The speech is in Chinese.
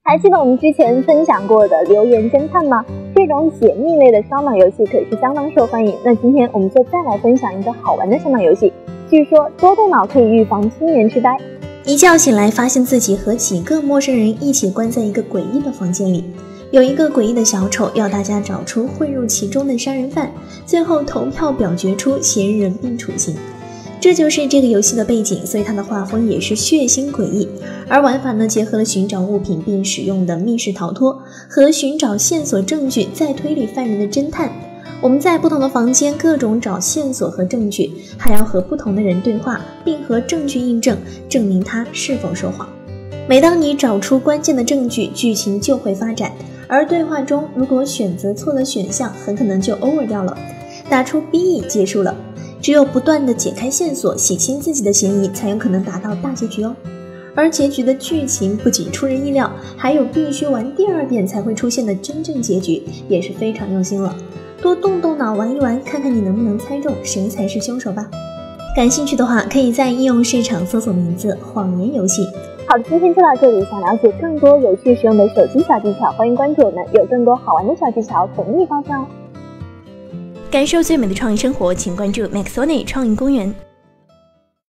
还记得我们之前分享过的留言侦探吗？这种解密类的烧脑游戏可是相当受欢迎。那今天我们就再来分享一个好玩的烧脑游戏，据说多动脑可以预防青年痴呆。 一觉醒来，发现自己和几个陌生人一起关在一个诡异的房间里，有一个诡异的小丑要大家找出混入其中的杀人犯，最后投票表决出嫌疑人并处刑。这就是这个游戏的背景，所以它的画风也是血腥诡异，而玩法呢，结合了寻找物品并使用的密室逃脱和寻找线索证据再推理犯人的侦探。我们在不同的房间各种找线索和证据，还要和不同的人对话，并和证据印证，证明他是否说谎。每当你找出关键的证据，剧情就会发展，而对话中如果选择错了选项，很可能就 over 掉了，打出 B 结束了。只有不断的解开线索，洗清自己的嫌疑，才有可能达到大结局哦。而结局的剧情不仅出人意料，还有必须玩第二遍才会出现的真正结局，也是非常用心了。多动动脑玩一玩，看看你能不能猜中谁才是凶手吧。感兴趣的话，可以在应用市场搜索名字谎言游戏。 好的，今天就到这里。想了解更多有趣实用的手机小技巧，欢迎关注我们，有更多好玩的小技巧等你发现哦。 感受最美的创意生活，请关注 Maxoni 创意公园。